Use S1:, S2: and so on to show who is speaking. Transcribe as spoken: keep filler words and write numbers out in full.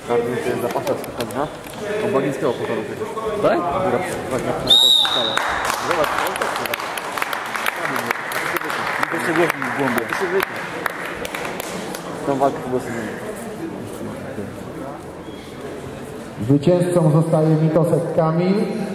S1: Karny to jest zapasza z Katarzyna. On Bagińskiego pokonał przecież.
S2: Tak?
S1: Która zagra na polskim stole. Zobacz, on też chyba.
S2: To się głośno w głębi.
S1: To się wytnie. Tą walkę po prostu nie.
S3: Zwycięzcą zostaje Mitosek Kamil.